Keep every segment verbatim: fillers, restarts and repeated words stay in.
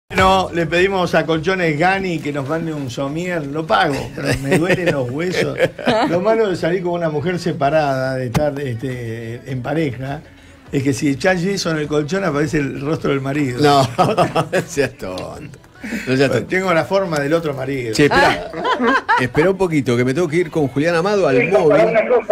No, le pedimos a Colchones Gani que nos mande un somier, lo pago, pero me duelen los huesos. Lo malo de salir con una mujer separada, de estar este, en pareja, es que si echás yeso en el colchón aparece el rostro del marido. No, seas tonto. No seas tonto. Tengo la forma del otro marido. Che, espera, espera un poquito, que me tengo que ir con Julián Amado al móvil.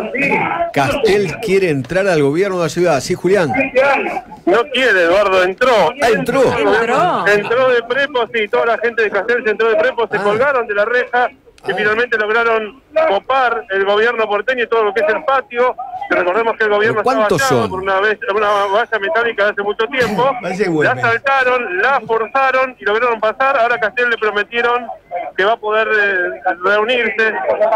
Castel quiere entrar al gobierno de la ciudad. ¿Sí, Julián? No quiere, Eduardo, entró. Ah, entró. Entró. Entró de prepo, sí, toda la gente de Castel se entró de prepo, se Ah. colgaron de la reja y Ah. finalmente lograron copar el gobierno porteño y todo lo que es el patio. Que recordemos que el gobierno ¿Pero está cuántos vallado son? por una, vez, una valla metálica de hace mucho tiempo. Parece La Güemes. saltaron, la forzaron y lograron pasar. Ahora a Castel le prometieron que va a poder eh, reunirse.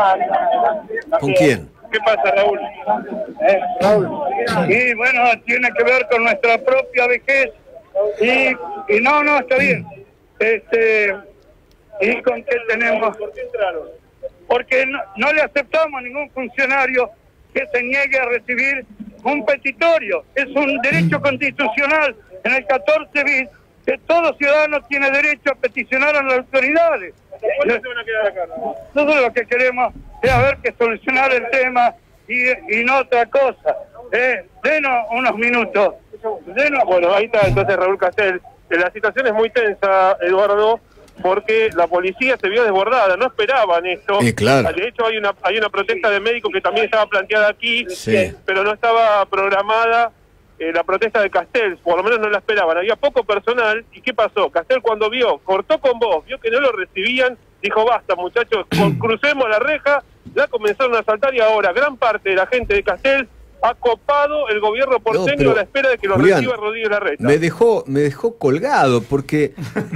¿Con quién? ¿Qué pasa, Raúl? Eh, Raúl. Y bueno, tiene que ver con nuestra propia vejez. Y, y no, no, está bien. Este, ¿Y con qué tenemos? ¿Por qué entraron? Porque no, no le aceptamos a ningún funcionario que se niegue a recibir un petitorio. Es un derecho constitucional en el catorce bis que todo ciudadano tiene derecho a peticionar a las autoridades. ¿Cuándo se van a quedar acá? Nosotros lo que queremos es haber que solucionar el tema y, y no otra cosa. Eh, denos unos minutos. Denos... Bueno, ahí está entonces Raúl Castel. Eh, La situación es muy tensa, Eduardo, porque la policía se vio desbordada, no esperaban esto. Eh, claro. De hecho, hay una hay una protesta de médicos que también estaba planteada aquí, Sí. pero no estaba programada eh, la protesta de Castel, por lo menos no la esperaban. Había poco personal, ¿y qué pasó? Castel cuando vio, cortó con vos, vio que no lo recibían, dijo, basta muchachos, con- crucemos la reja, la comenzaron a asaltar y ahora gran parte de la gente de Castel ha copado el gobierno porteño pero, a la espera de que lo Julián, reciba Rodríguez Larreta. Me dejó, me dejó colgado porque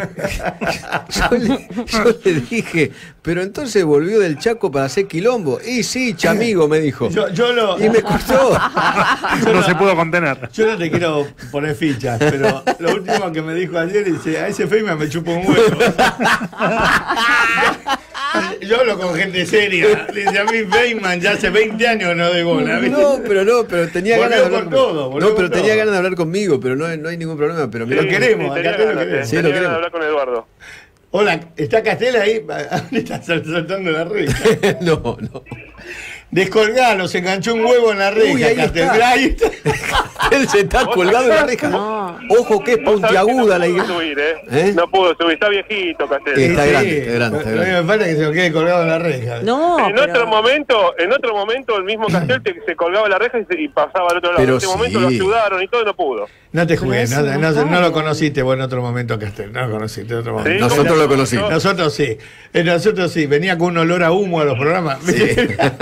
yo, le, yo le dije, pero entonces volvió del Chaco para hacer quilombo. Y sí, chamigo, me dijo. Yo, yo lo, Y me cortó. yo No se pudo contener. Yo no te quiero poner fichas, pero lo último que me dijo ayer dice, a ese Feynman me chupa un huevo. Yo hablo con gente seria. Dice, a mí Feynman ya hace veinte años no doy bola. ¿viste? No, pero no, pero tenía Volvió ganas de hablar con conmigo. todo, volvió No, pero con tenía todo. ganas de hablar conmigo, pero no, hay- no hay ningún problema. Pero mira Lo queremos, tenía acá te lo ganas, queremos. eh, Sí, lo tenía ganas queremos. de hablar con Eduardo. Hola, ¿está Castel ahí? Está saltando la reja. no, no. Descolgalo, se enganchó un huevo en la reja, Uy, ahí Castel. está. Mirá, ahí está. Él se está colgado en la reja. No. Ojo que es Vos sabés que puntiaguda la no pudo iglesia. subir, ¿eh? ¿Eh? No pudo subir, está viejito, Castel. Eh, Está Sí, grande, sí. está grande, está Lo grande. que me falta es que se lo quede colgado en la reja. No, En pero- otro momento, en otro momento el mismo Castel te- se colgaba la reja y, se- y pasaba al otro lado. Pero en este momento sí. lo ayudaron y todo y no pudo. No te juegues, no, Pero eso no, no no, está lo bien. conociste vos en otro momento, Castel. No lo conociste en otro momento. Sí, Nosotros ¿cómo lo se- conocimos. Nosotros sí. Eh, Nosotros sí. Venía con un olor a humo a los programas. Sí.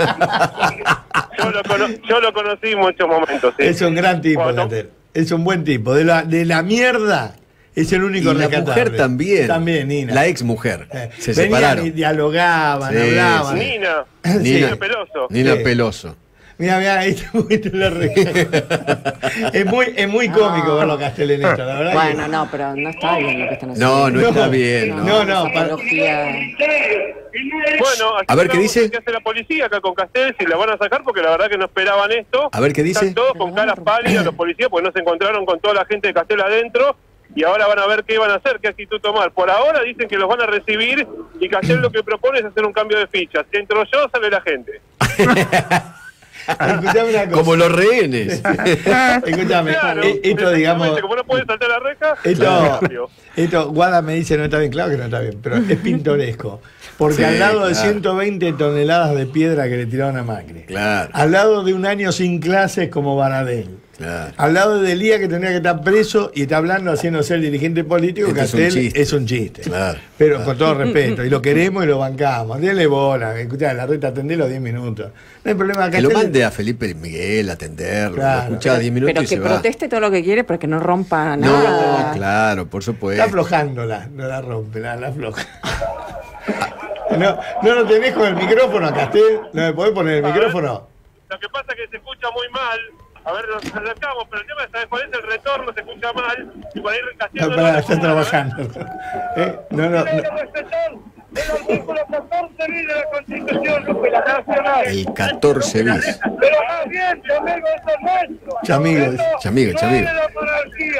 Yo lo, cono- yo lo conocí en muchos momentos. Sí. Es un gran tipo, Cuando- Castel. Es un buen tipo. De la, de la mierda es el único Y la rescatable. mujer también. También, Nina. La ex mujer. Eh, Se venían separaron. y dialogaban, Sí, hablaban. sí. Nina, Sí. Nina Peloso. Nina Sí. Peloso. Mira, mira, ahí está un poquito en la reja. es muy, es muy cómico No. verlo a Castel en esto, la verdad. Bueno, que- no, pero no está bien lo que están haciendo. No, no, No, está bien. no, No, no. esa para- apología. Bueno, así A ver, que ¿qué vamos dice? ver ¿Qué hace la policía acá con Castel? Si la van a sacar porque la verdad que no esperaban esto. A ver, ¿qué dice? Están todos con caras pálidas los policías porque no se encontraron con toda la gente de Castel adentro y ahora van a ver qué van a hacer, qué actitud tomar. Por ahora dicen que los van a recibir y Castel lo que propone es hacer un cambio de fichas. Entro yo, sale la gente. Escuchame una cosa. Como los rehenes. Escuchame, Claro, eh, esto digamos. como no puede saltar la reja, Esto, cambio. esto, Guada me dice no está bien, claro que no está bien, pero es pintoresco. Porque Sí, al lado de claro. ciento veinte toneladas de piedra que le tiraron a Macri, Claro, al lado de un año sin clases como Baradel, claro. al lado de Elías que tendría que estar preso y está hablando haciendo ser dirigente político, Este es un Castel chiste. es un chiste. Claro, Pero claro. con todo respeto, y lo queremos y lo bancamos. Denle bola, escuchá, la reta atendelo diez minutos. No hay problema, Que lo Castel- mande a Felipe Miguel a atenderlo. Claro. Lo escuchaba diez minutos Pero y que se va. proteste todo lo que quiere, pero que no rompa nada. No, claro, por Está supuesto. aflojándola, no la rompe, la, la afloja. No, no lo tenés con el micrófono a Castel, no me podés poner el A ver. micrófono. Lo que pasa es que se escucha muy mal. A ver, nos acercamos, pero el tema es, ¿sabes cuál es el retorno? Se escucha mal y por ahí Castel No, no pará, lo está escucha. trabajando. ¿Eh? No, no, no. respetar el artículo catorce bis de la Constitución Nacional. El catorce bis. Pero más bien, Chamigo, eso es nuestro. Chamigo, Esto Chamigo, no Chamigo. es de la monarquía.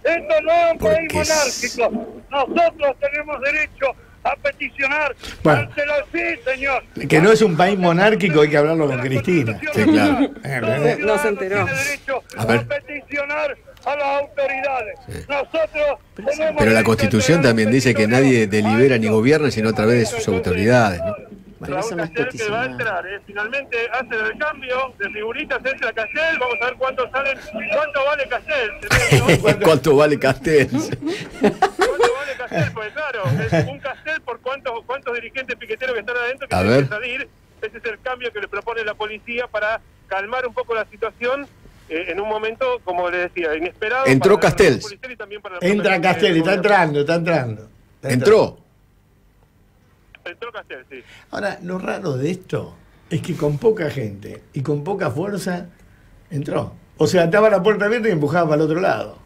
Esto no es un Porque país monárquico. Nosotros tenemos derecho a peticionar Bueno. ante la sí, señor. Que no es un país monárquico, hay que hablarlo con Cristina. Sí, claro. Todo No se enteró. tiene derecho A a, ver. peticionar a las autoridades. Nosotros tenemos Pero la derecho a Constitución tener también dice que nadie delibera ni gobierna sino a través de sus autoridades, ¿no? Pero eso Raúl no es Castel que va a peticionar. entrar, ¿eh? Finalmente hacen el cambio de figuritas, entra Castel, vamos a ver cuánto salen, cuánto vale Castel. ¿Cuánto vale Castel? ¿Cuánto vale Castel? Pues claro, es un Castel por cuántos, cuántos dirigentes piqueteros que están adentro que A tienen ver. que salir. Ese es el cambio que le propone la policía para calmar un poco la situación eh, en un momento, como le decía, inesperado. Entró para la Castells. policía y también para la Entra propia Castel, gente está del entrando, está entrando. Está ¿Entró? gobierno. Entró Castel, sí. Ahora, lo raro de esto es que con poca gente y con poca fuerza entró. O sea, estaba la puerta abierta y empujaba para el otro lado.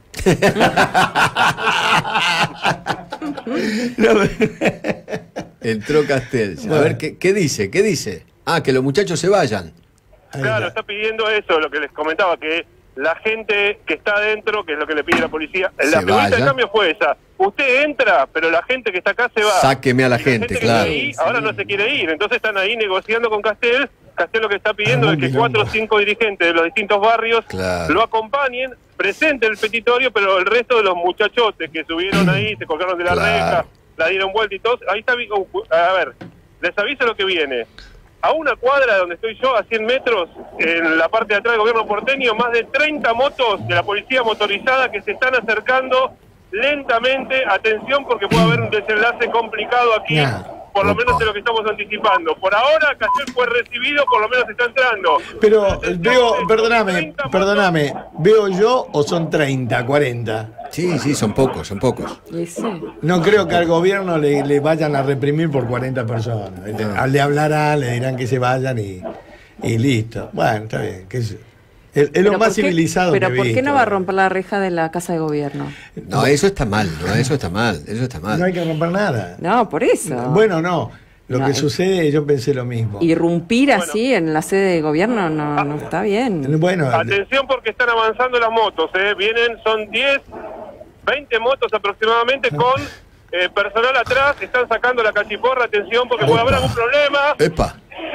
No, Entró Castel. A Bueno. ver, ¿qué, ¿qué dice? ¿Qué dice? Ah, que los muchachos se vayan. ahí Claro, está. está pidiendo eso, lo que les comentaba, que la gente que está adentro, que es lo que le pide la policía, Se la pregunta vaya. del cambio fue esa. Usted entra, pero la gente que está acá se va. Sáqueme a la Y gente, que claro. está ahí, ahora no se quiere ir, entonces están ahí negociando con Castel. Castel lo que está pidiendo Ah, es que quilombo. cuatro o cinco dirigentes de los distintos barrios Claro. lo acompañen, presenten el petitorio, pero el resto de los muchachotes que subieron ahí, se colgaron de la Claro. reja, la dieron vuelta y todo, ahí está, a ver, les aviso lo que viene. A una cuadra de donde estoy yo, a cien metros, en la parte de atrás del gobierno porteño, más de treinta motos de la policía motorizada que se están acercando lentamente. Atención, porque puede haber un desenlace complicado aquí, Nah. por lo Opa. menos de lo que estamos anticipando. Por ahora, Castel fue recibido, por lo menos está entrando. Pero Atención, veo, son perdóname, treinta motos. perdóname, ¿veo yo o son treinta, cuarenta? Sí, sí, son pocos, son pocos. Y sí. No creo que al gobierno le, le vayan a reprimir por cuarenta personas. ¿viste? No. Al le hablarán, le dirán que se vayan y, y listo. Bueno, está bien. qué sé yo. Es, es lo Pero más ¿por qué- civilizado Pero que he ¿por qué visto. no va a romper la reja de la casa de gobierno? No, eso está mal, no, eso está mal, eso está No hay mal. que romper nada. No, por eso. Bueno, no. Lo No, que es- sucede, yo pensé lo mismo. Irrumpir así en la sede de gobierno no, no está bien. Bueno, Atención porque están avanzando las motos, ¿eh? Vienen, son diez, veinte motos aproximadamente con eh, personal atrás, están sacando la cachiporra, atención porque puede haber Opa. algún problema. Epa.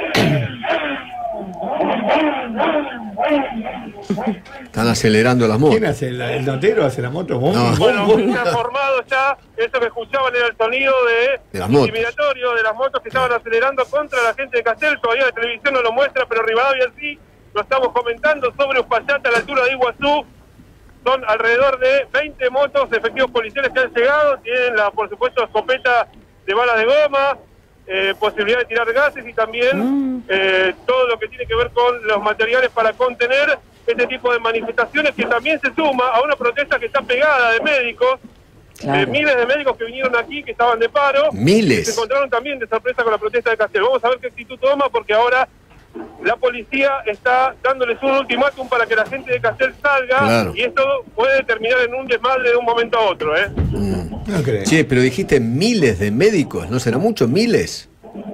Están acelerando las motos. ¿quién hace? ¿El, el notero hace la moto? ¿Vos? No. ¿Vos? Bueno, ¿Vos? se ha formado ya, eso que escuchaban era el sonido de, De las motos. intimidatorio de las motos que estaban acelerando contra la gente de Castel. Todavía la televisión no lo muestra, pero Rivadavia sí, lo estamos comentando sobre Uspallata a la altura de Iguazú. Son alrededor de veinte motos de efectivos policiales que han llegado, tienen la, por supuesto, escopeta de balas de goma, eh, posibilidad de tirar gases y también eh, todo lo que tiene que ver con los materiales para contener este tipo de manifestaciones, que también se suma a una protesta que está pegada de médicos, Claro. de miles de médicos que vinieron aquí, que estaban de paro, Miles. se encontraron también de sorpresa con la protesta de Castel. Vamos a ver qué actitud toma, porque ahora la policía está dándoles un ultimátum para que la gente de Castel salga, Claro. y esto puede terminar en un desmadre de un momento a otro, ¿eh? No creo. Che, pero dijiste miles de médicos, ¿no será mucho? ¿Miles?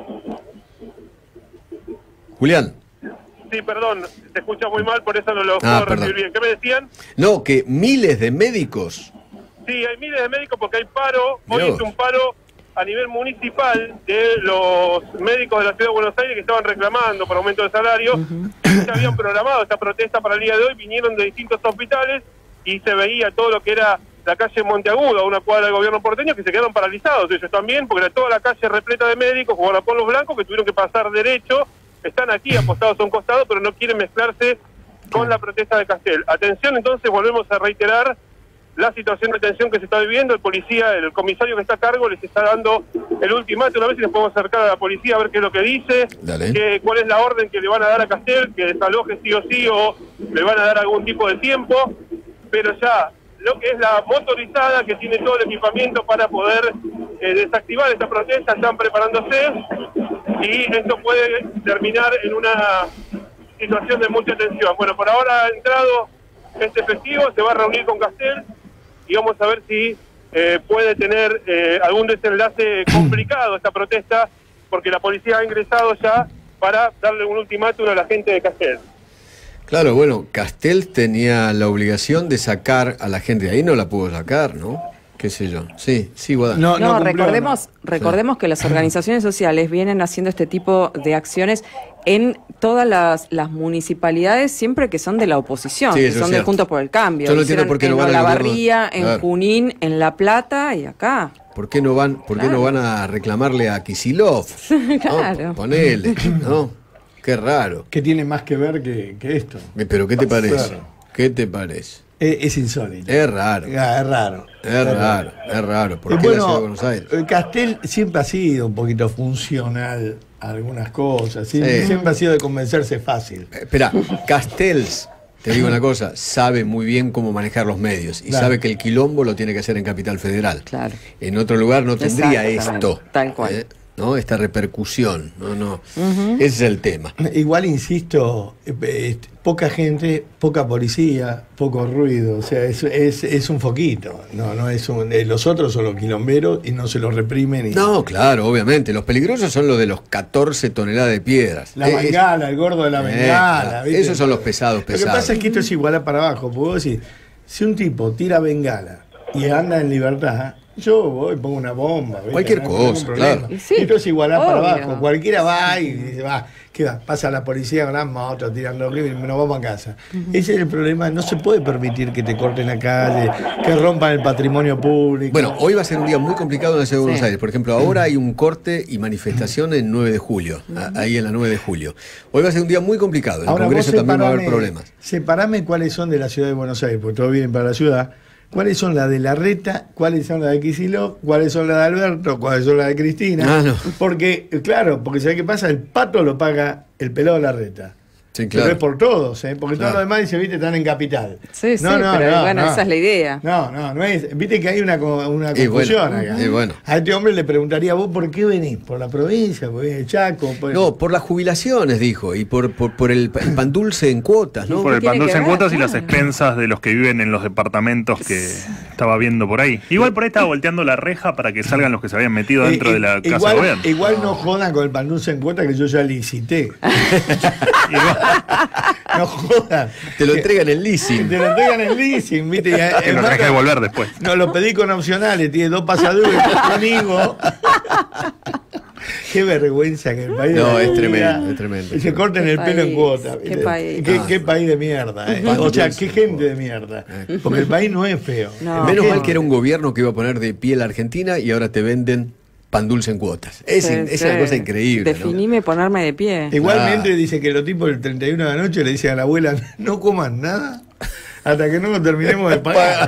Julián. Sí, perdón, se escucha muy mal, por eso no lo Ah, puedo recibir perdón. bien. ¿Qué me decían? No, que miles de médicos. Sí, hay miles de médicos porque hay paro. Hoy Dios. es un paro a nivel municipal de los médicos de la Ciudad de Buenos Aires que estaban reclamando por aumento de salario. Ya habían programado esta protesta para el día de hoy, vinieron de distintos hospitales y se veía todo lo que era la calle Monteagudo, una cuadra del gobierno porteño, que se quedaron paralizados ellos también, porque era toda la calle repleta de médicos, como la los blancos, que tuvieron que pasar derecho. Están aquí apostados a un costado, pero no quieren mezclarse con la protesta de Castel. Atención, entonces, volvemos a reiterar la situación de tensión que se está viviendo. El policía, el comisario que está a cargo, les está dando el ultimátum. Una vez si les podemos acercar a la policía a ver qué es lo que dice, Dale. qué- cuál es la orden que le van a dar a Castel, que desaloje sí o sí, o le van a dar algún tipo de tiempo. Pero ya, lo que es la motorizada, que tiene todo el equipamiento para poder eh, desactivar esta protesta, están preparándose, y esto puede terminar en una situación de mucha tensión. Bueno, por ahora ha entrado este efectivo, se va a reunir con Castel y vamos a ver si eh, puede tener eh, algún desenlace complicado esta protesta, porque la policía ha ingresado ya para darle un ultimátum a la gente de Castel. Claro, bueno, Castells tenía la obligación de sacar a la gente de ahí, no la pudo sacar, ¿no? Qué sé yo. Sí, sí, Guadalajara. No, No, no cumplió, recordemos, no. recordemos que las organizaciones sociales vienen haciendo este tipo de acciones en todas las, las municipalidades, siempre que son de la oposición, Sí, que eso es son de cierto. Juntos por el Cambio. Yo no entiendo Hicieron por qué en no van al Olavarría, gobierno. en Claro. Junín, en La Plata y acá. ¿Por qué no van, por qué Claro. no van a reclamarle a Kicillof? Claro. ¿No? Ponele, ¿no? Qué raro. Que tiene más que ver que, que esto. Eh, Pero ¿qué te parece? Claro. ¿Qué te parece? Es, es insólito. Es raro. Ah, es raro. Es raro, es raro. ¿Por Y qué la bueno, ciudad de Buenos Aires? el Castel siempre ha sido un poquito funcional a algunas cosas. ¿sí? Sí. Siempre ha sido de convencerse fácil. Eh, Espera, Castells, te digo una cosa, sabe muy bien cómo manejar los medios y Claro. sabe que el quilombo lo tiene que hacer en Capital Federal. Claro. En otro lugar no tendría Exactamente, esto. tal cual. ¿eh? ¿No? Esta repercusión. No, no. Ese es el tema. Igual, insisto, eh, eh, poca gente, poca policía, poco ruido. O sea, es, es, es un foquito. No, no es un, eh, los otros son los quilomberos y no se los reprimen. Y, No, claro, obviamente. Los peligrosos son los de los catorce toneladas de piedras. La Eh, bengala, el gordo de la eh, bengala. ¿viste? esos son los pesados, Lo que pesados. pasa es que esto es igualar para abajo. Porque vos decís, si un tipo tira bengala y anda en libertad, yo voy y pongo una bomba. ¿viste? Cualquier No hay ningún cosa, problema. claro. Y sí, esto es igualar para obvio. abajo. Cualquiera va y dice, va, ¿qué va? Pasa la policía con las motos tirando horrible y nos vamos a casa. Ese es el problema. No se puede permitir que te corten la calle, que rompan el patrimonio público. Bueno, hoy va a ser un día muy complicado en la ciudad de Buenos Sí. Aires. Por ejemplo, ahora hay un corte y manifestación en nueve de julio, a- ahí en la nueve de julio. Hoy va a ser un día muy complicado. En el Ahora, Congreso vos también va a haber separame- problemas. Separame cuáles son de la ciudad de Buenos Aires, porque todos vienen para la ciudad. ¿Cuáles son las de Larreta? ¿Cuáles son las de Kicillof? ¿Cuáles son las de Alberto? ¿Cuáles son las de Cristina? Ah, no. Porque, claro, porque ¿sabes qué pasa? El pato lo paga el pelado de Larreta. Sí, Pero claro. es por todos, ¿eh? Porque Claro. todos los demás, dice, viste, están en capital. Sí, sí, pero bueno, esa es la idea. No, no, no es. Viste que hay una, co- una Y bueno, confusión acá. y bueno. A este hombre le preguntaría, ¿vos por qué venís? ¿Por la provincia? ¿Por el Chaco? Por... No, por las jubilaciones, dijo, y por, por, por el, el pan dulce en cuotas, ¿no? Por el tiene pan dulce que en ver? cuotas y las Claro. expensas de los que viven en los departamentos que estaba viendo por ahí. Igual por ahí estaba volteando la reja para que salgan los que se habían metido Eh, dentro eh, de la casa igual, de gobierno. igual no jodan con el pan dulce en cuota que yo ya licité. No jodan. Te lo entregan en leasing. Te lo entregan en leasing, ¿viste? Y, Y lo además, tenés que devolver después. no, lo pedí con opcionales, tiene dos pasaduras y un higo. Qué vergüenza que el país. No, de la es vida- tremendo, es tremendo. Y se corten Qué el pelo en país, cuota. qué ¿viste? país. Qué, Ah. qué país de mierda. ¿eh? Pan O sea, dulce. qué gente de mierda. Porque el país no es feo. No. Menos ¿qué? mal que era un gobierno que iba a poner de pie la Argentina y ahora te venden pan dulce en cuotas. Es, Sí, in- es sí. una cosa increíble, ¿no? Definime ponerme de pie. Igualmente Claro. dice que los tipos del treinta y uno de la noche le dicen a la abuela, no coman nada hasta que no lo terminemos de pagar.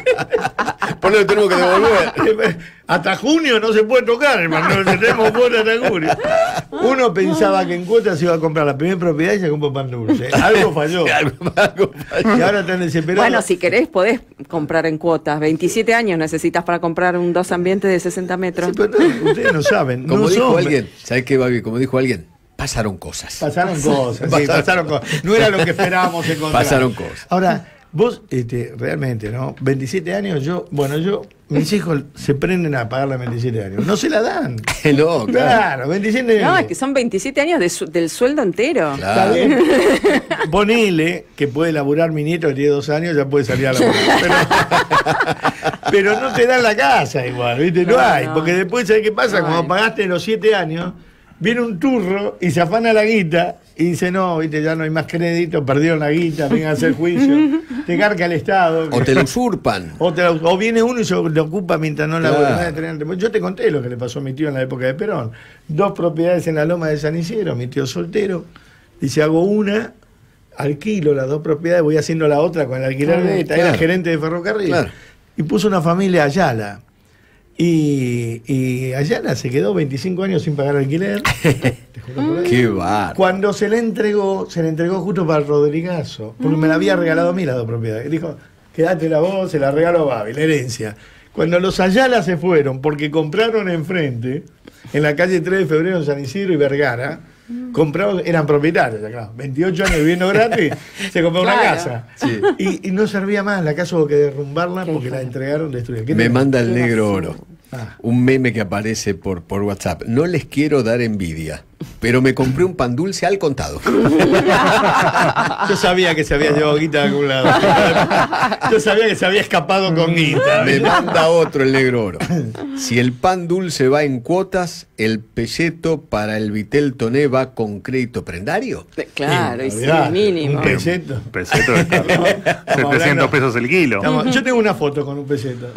Por lo que tenemos que devolver. Hasta junio no se puede tocar, hermano, no tenemos cuota hasta junio. Uno pensaba que en cuotas se iba a comprar la primera propiedad y se compró pan dulce. Algo falló. Algo- algo falla. Y ahora están desesperados. Bueno, si querés podés comprar en cuotas. veintisiete años necesitas para comprar un dos ambientes de sesenta metros. Sí, pero no, ustedes no saben. Como no dijo son- alguien, ¿sabes qué, Babi? Como dijo alguien, pasaron cosas. Pasaron cosas, sí, Pasaron- pasaron cosas. No era lo que esperábamos encontrar. Pasaron cosas. Ahora, vos, este, realmente, ¿no? veintisiete años, yo, bueno, yo, mis hijos se prenden a pagar los veintisiete años. No se la dan. No, claro. Claro, veintisiete años. No, es que son veintisiete años de su- del sueldo entero. Claro. Está bien. Ponele que puede laburar mi nieto que tiene dos años, ya puede salir a laburar. Pero, pero no te dan la casa igual, ¿viste? No, No, hay. no. Porque después, ¿sabes qué pasa? No Cuando hay. pagaste los siete años, viene un turro y se afana la guita y dice, no, viste, ya no hay más crédito, perdieron la guita, vengan a hacer juicio. Te carga el Estado. O te lo usurpan. O, te lo- o viene uno y se lo ocupa mientras no la Claro. vuelve. Yo te conté lo que le pasó a mi tío en la época de Perón. Dos propiedades en la Loma de San Isidro, mi tío soltero. Dice, hago una, alquilo las dos propiedades, voy haciendo la otra con el alquiler Ah, de esta. claro. Era gerente de ferrocarril. Claro. Y puso una familia Ayala. Y, y Ayala se quedó veinticinco años sin pagar alquiler. Te juro por Dios. Qué bar. Cuando se le entregó, se le entregó justo para el Rodrigazo, porque me la había regalado a mí las dos propiedades. Dijo, quédate la vos, se la regalo a Babi, la herencia. Cuando los Ayala se fueron, porque compraron enfrente, en la calle tres de febrero en San Isidro y Vergara, compraron, eran propietarios acá, veintiocho años viviendo gratis, se compró una Claro. casa. Sí. Y, y no servía más, la casa hubo que derrumbarla porque la entregaron destruida. ¿Qué Me te- manda el Qué negro basura. oro. Ah. Un meme que aparece por, por WhatsApp. No les quiero dar envidia, pero me compré un pan dulce al contado. Yo sabía que se había llevado guita de algún lado. Yo sabía que se había escapado con guita. Me manda otro el negro oro. Si el pan dulce va en cuotas, el pelleto para el vitel toné va con crédito prendario. Claro, y sí, Olvidate, mínimo. un peseto. Un peseto de Estamos setecientos hablando- pesos el kilo. Estamos- Yo tengo una foto con un peseto.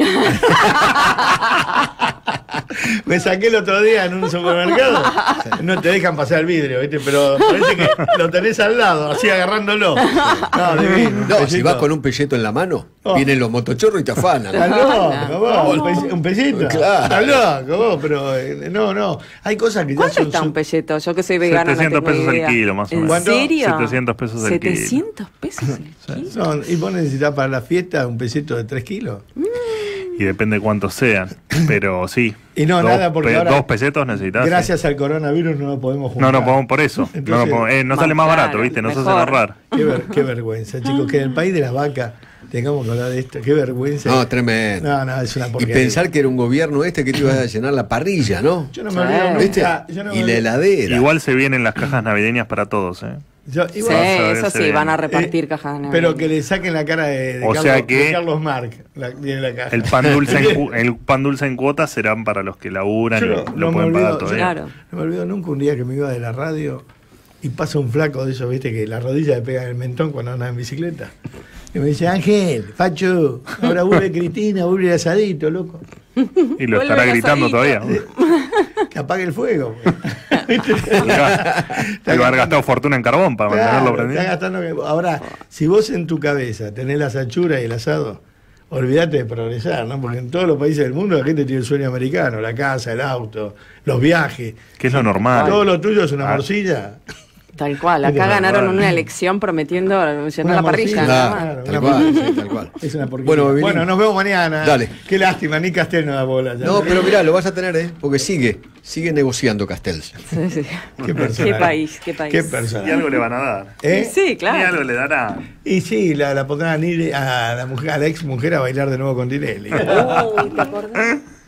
Me saqué el otro día en un supermercado. No te dejan pasar el vidrio, ¿viste? Pero parece que lo tenés al lado, así agarrándolo. No, divino, un No, si pesito. vas con un pelleto en la mano, Oh. vienen los motochorros y te afanan. Estás loco, vos, un pese- un pesito. Claro. Estás loco, vos, pero eh, no, no. Hay cosas que ya ¿Cuánto son. está un son- pelleto? Yo que soy vegana setecientos no tengo pesos el idea. kilo, más o menos. ¿En ¿Cuánto? serio? setecientos pesos el kilo. setecientos pesos el kilo. son- y vos necesitas para la fiesta un pesito de tres kilos. Y depende cuántos sean. Pero sí. Y no, dos, nada, porque pe- ahora, dos pesetos necesitas. Gracias al coronavirus no lo podemos No, juntar. no podemos por eso. Entonces- no, no, podemos- eh, no Más sale más caro, barato, ¿viste? Nos hacen mejor. ahorrar. Qué, ver- qué vergüenza, chicos, que en el país de las vacas tengamos que hablar de esto. Qué vergüenza. No, tremendo. No, no, es una Y porquería. pensar que era un gobierno este que te iba a llenar la parrilla, ¿no? Yo no me olvido ¿Viste? nunca. Yo no me Y la olvido- heladera. Igual se vienen las cajas navideñas para todos, ¿eh? yo- Sí, igual- Vas a ver, eso se sí, ven. van a repartir Eh, cajas de Pero Navidad. que le saquen la cara de, de O Carlos, sea que- de Carlos Marc la, de la caja. El pan dulce en, cu- el pan dulce en cuotas serán para los que laburan Yo y no, lo no me pueden pagar olvido, todavía. Claro. no me olvido nunca un día que me iba de la radio y pasa un flaco de esos, viste, que la rodilla le pega en el mentón cuando anda en bicicleta. Y me dice, Ángel, Facho, ahora vuelve Cristina, vuelve el asadito, loco. Y lo Vuelve estará el gritando asadito. todavía. Que apague el fuego. ¿Viste? Te va a haber gastado fortuna en carbón para mantenerlo Claro, prendido. está gastando que- Ahora, si vos en tu cabeza tenés las achuras y el asado, olvídate de progresar, ¿no? Porque en todos los países del mundo la gente tiene el sueño americano, la casa, el auto, los viajes. Que es lo normal. Todo lo tuyo es una Ah. morcilla. Tal cual, acá Es ganaron verdad. una elección prometiendo llenar Una la parrilla. morcilla. nada Claro, más. Claro, tal una cual, porquería. sí, tal cual. Es una porquería. Bueno, Bueno, Evelyn. nos vemos mañana. Dale. Qué lástima, ni Castel no da bola. ya. No, pero mirá, lo vas a tener, ¿eh? Porque sigue, sigue negociando Castells. Sí, sí. Qué persona. Qué país, qué país. Qué persona. Y algo le van a dar. ¿Eh? Sí, Y claro. algo le dará. Y sí, la, la pondrán a, Nire- a la mujer, a la ex mujer a bailar de nuevo con Tinelli. Uy, ¿te acordás?